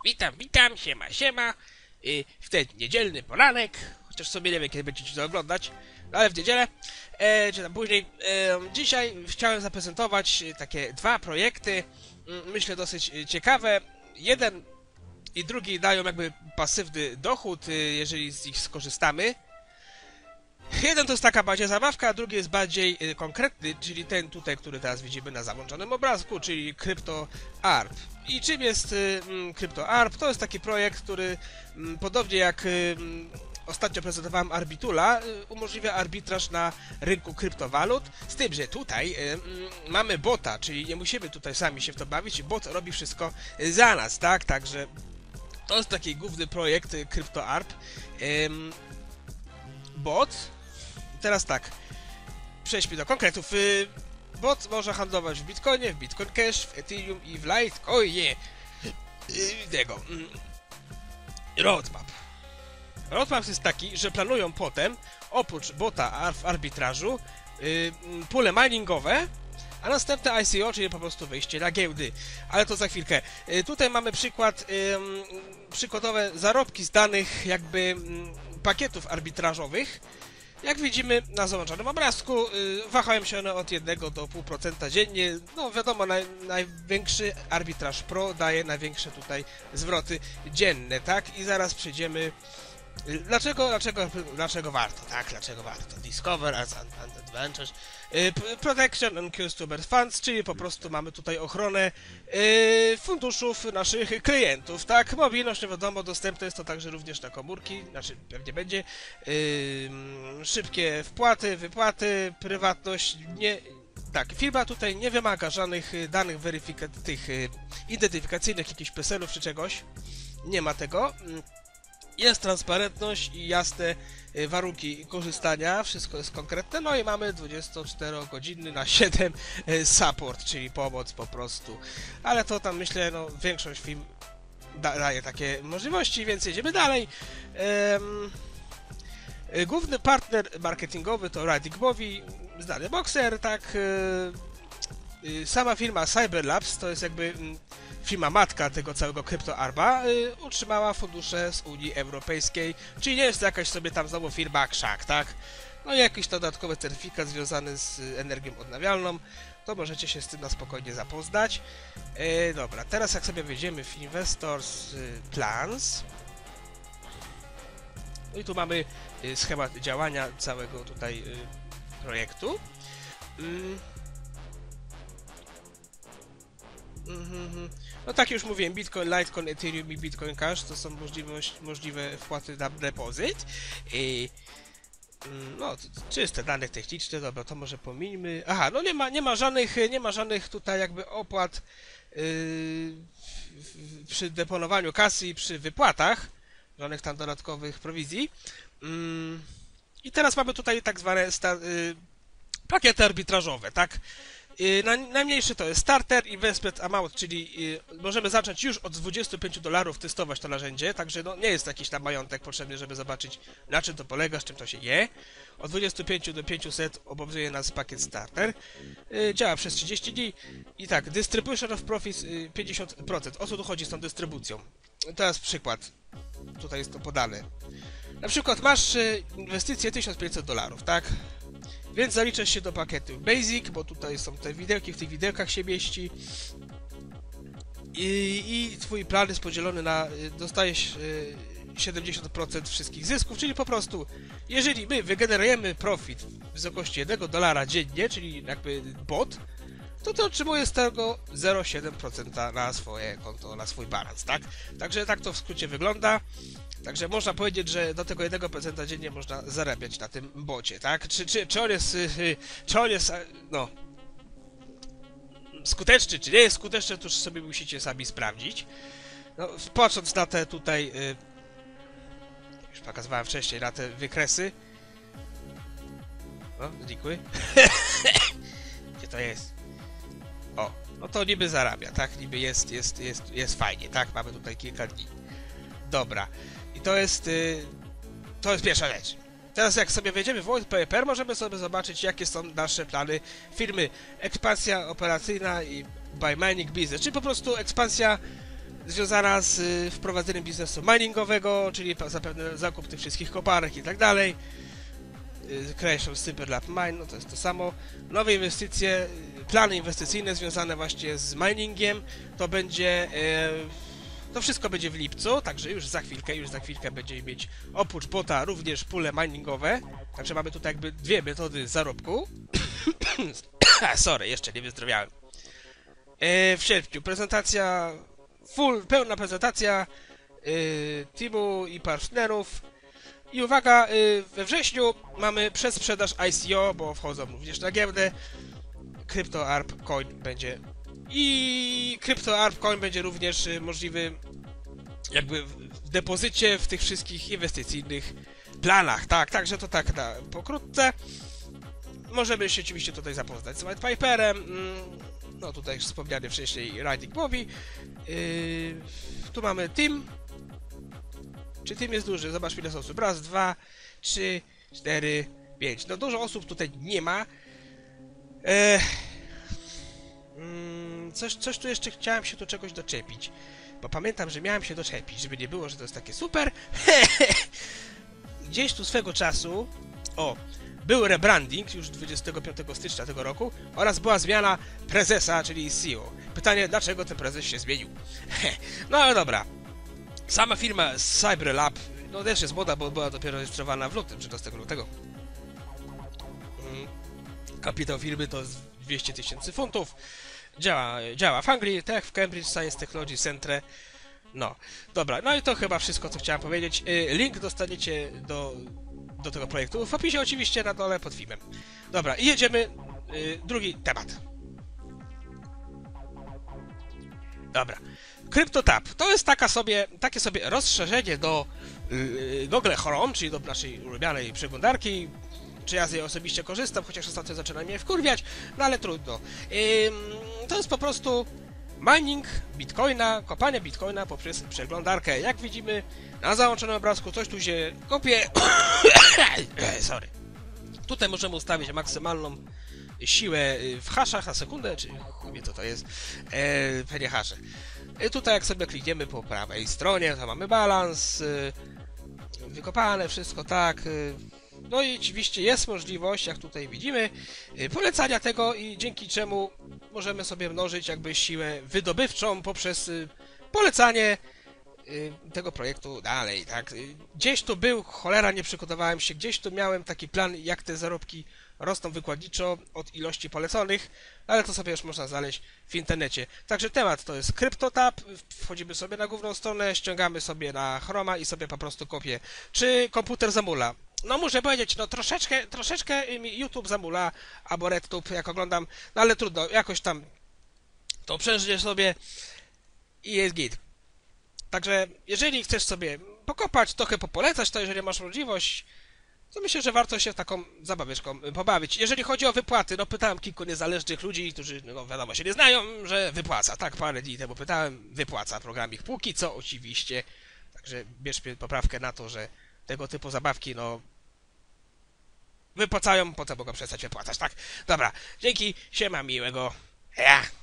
Witam, siema. W ten niedzielny poranek, chociaż sobie nie wiem, kiedy będziecie to oglądać, no ale w niedzielę, czy tam później. Dzisiaj chciałem zaprezentować takie dwa projekty, myślę dosyć ciekawe. Jeden i drugi dają jakby pasywny dochód, jeżeli z nich skorzystamy. Jeden to jest taka bardziej zabawka, a drugi jest bardziej konkretny, czyli ten tutaj, który teraz widzimy na załączonym obrazku, czyli CryptoArb. I czym jest CryptoArb? To jest taki projekt, który podobnie jak ostatnio prezentowałem Arbitula, umożliwia arbitraż na rynku kryptowalut, z tym, że tutaj mamy bota, czyli nie musimy tutaj sami się w to bawić, bot robi wszystko za nas, tak? Także to jest taki główny projekt CryptoArb. Bot. Teraz tak, przejdźmy do konkretów. Bot może handlować w Bitcoinie, w Bitcoin Cash, w Ethereum i w Litecoinie. Tego. Roadmap. Roadmap jest taki, że planują potem, oprócz bota w arbitrażu, pule miningowe, a następne ICO, czyli po prostu wyjście na giełdy. Ale to za chwilkę. Tutaj mamy przykładowe zarobki z danych jakby pakietów arbitrażowych. Jak widzimy na załączonym obrazku, wahają się one od 1 do 0,5% dziennie. No wiadomo, największy arbitraż Pro daje największe tutaj zwroty dzienne, tak? I zaraz przejdziemy. Dlaczego warto? Tak, dlaczego warto? Discover as an advantage. Protection and Customer Funds, czyli po prostu mamy tutaj ochronę funduszów naszych klientów, tak? Mobilność, nie wiadomo, dostępne jest to także również na komórki, znaczy pewnie będzie. Szybkie wpłaty, wypłaty, prywatność, nie... Tak, firma tutaj nie wymaga żadnych danych identyfikacyjnych, jakichś PESEL-ów czy czegoś. Nie ma tego. Jest transparentność i jasne warunki korzystania, wszystko jest konkretne, no i mamy 24 godziny na 7 support, czyli pomoc po prostu. Ale to tam myślę, no większość firm daje takie możliwości, więc jedziemy dalej. Główny partner marketingowy to Riding Bowie, znany bokser, tak. Sama firma Cyberlabs, to jest jakby firma matka tego całego CryptoArba, utrzymała fundusze z Unii Europejskiej, czyli nie jest to jakaś sobie tam znowu firma krzak, tak? No i jakiś dodatkowy certyfikat związany z energią odnawialną, to możecie się z tym na spokojnie zapoznać. Dobra, teraz jak sobie wejdziemy w Investors Plans, no i tu mamy schemat działania całego tutaj projektu. No tak już mówiłem, Bitcoin, Litecoin, Ethereum i Bitcoin Cash to są możliwe wpłaty na depozyt. No, czyste dane techniczne, dobra, to może pomińmy. Aha, no nie ma żadnych tutaj jakby opłat przy deponowaniu kasy i przy wypłatach, żadnych tam dodatkowych prowizji. I teraz mamy tutaj tak zwane pakiety arbitrażowe, tak? Najmniejszy to jest Starter Investment Amount, czyli możemy zacząć już od $25 testować to narzędzie, także no, nie jest jakiś tam majątek potrzebny, żeby zobaczyć, na czym to polega, z czym to się je. Od 25 do 500 obowiązuje nas pakiet Starter. Działa przez 30 dni i tak, Distribution of Profits 50%. O co tu chodzi z tą dystrybucją? Teraz przykład, tutaj jest to podane. Na przykład masz inwestycję $1500, tak? Więc zaliczasz się do pakietu Basic, bo tutaj są te widełki, w tych widełkach się mieści. I twój plan jest podzielony na... dostajesz 70% wszystkich zysków, czyli po prostu, jeżeli my wygenerujemy profit w wysokości $1 dziennie, czyli jakby bot, to ty otrzymujesz z tego 0,7% na swoje konto, na swój balans, tak? Także tak to w skrócie wygląda. Także można powiedzieć, że do tego 1% dziennie można zarabiać na tym bocie, tak? Czy on jest, no, skuteczny, czy nie jest skuteczny, to już sobie musicie sami sprawdzić. No, patrząc na te tutaj, już pokazywałem wcześniej, na te wykresy. No, znikły. Gdzie to jest? O, no to niby zarabia, tak? Niby jest fajnie, tak? Mamy tutaj kilka dni. Dobra. I to jest pierwsza rzecz. Teraz jak sobie wejdziemy w white paper, możemy sobie zobaczyć, jakie są nasze plany firmy. Ekspansja operacyjna i by mining business, czyli po prostu ekspansja związana z wprowadzeniem biznesu miningowego, czyli zapewne zakup tych wszystkich koparek i tak dalej. Creation Super Lab Mine, no to jest to samo. Nowe inwestycje, plany inwestycyjne związane właśnie z miningiem, to będzie... To wszystko będzie w lipcu, także już za chwilkę będziemy mieć oprócz bota również pule miningowe. Także mamy tutaj jakby dwie metody zarobku. Sorry, jeszcze nie wyzdrowiałem. W sierpniu prezentacja, pełna prezentacja teamu i partnerów. I uwaga, we wrześniu mamy przedsprzedaż ICO, bo wchodzą również na giełdę. CryptoArb Coin będzie. I CryptoArb Coin będzie również możliwy jakby w depozycie w tych wszystkich inwestycyjnych planach. Tak, także to tak pokrótce. Możemy się oczywiście tutaj zapoznać z whitepaperem. No tutaj już wspomniany wcześniej Riding Bobby. Tu mamy team. Czy team jest duży? Zobaczmy ile osób. Raz, 2, 3, 4, 5. No dużo osób tutaj nie ma. Coś tu jeszcze chciałem się do czegoś doczepić. Bo pamiętam, że miałem się doczepić, żeby nie było, że to jest takie super. Gdzieś tu swego czasu... był rebranding już 25 stycznia tego roku oraz była zmiana prezesa, czyli CEO. Pytanie, dlaczego ten prezes się zmienił? No ale dobra. Sama firma CyberLab, no też jest młoda, bo była dopiero rejestrowana w lutym, 13 lutego. Kapitał firmy to 200 000 funtów. Działa w Anglii, tak jak w Cambridge Science Technology Centre. No, dobra, no i to chyba wszystko, co chciałem powiedzieć. Link dostaniecie do tego projektu w opisie oczywiście na dole pod filmem. Dobra, i jedziemy. Drugi temat. Dobra. CryptoTab to jest takie sobie rozszerzenie do Google Chrome, czyli do naszej ulubionej przeglądarki. Czy ja z niej osobiście korzystam, chociaż ostatnio zaczyna mnie wkurwiać, no ale trudno. To jest po prostu mining bitcoina, kopanie bitcoina poprzez przeglądarkę. Jak widzimy na załączonym obrazku, coś tu się kopie. Sorry. Tutaj możemy ustawić maksymalną siłę w haszach na sekundę, czy wie co to jest, pewnie hasze. Tutaj jak sobie klikniemy po prawej stronie, to mamy balans, wykopane, wszystko tak. No i oczywiście jest możliwość, jak tutaj widzimy, polecania tego i dzięki czemu możemy sobie mnożyć jakby siłę wydobywczą poprzez polecanie tego projektu dalej, tak. Gdzieś tu był, cholera, nie przygotowałem się, gdzieś tu miałem taki plan, jak te zarobki rosną wykładniczo od ilości poleconych, ale to sobie już można znaleźć w internecie. Także temat to jest CryptoTab, wchodzimy sobie na główną stronę, ściągamy sobie na Chroma i sobie po prostu kopię. Czy komputer zamula? No muszę powiedzieć, no troszeczkę mi YouTube zamula, albo RedTube, jak oglądam, no ale trudno, jakoś tam to przeżyję sobie i jest git. Także jeżeli chcesz sobie pokopać, trochę popolecać, to jeżeli masz możliwość, to myślę, że warto się taką zabaweczką pobawić. Jeżeli chodzi o wypłaty, no pytałem kilku niezależnych ludzi, którzy, no wiadomo, się nie znają, że wypłaca. Tak, parę dni temu pytałem, wypłaca programik póki co oczywiście. Także bierz poprawkę na to, że tego typu zabawki, no wypłacają, potem mogą przestać wypłacać, tak? Dobra, dzięki, siema, miłego. Ja.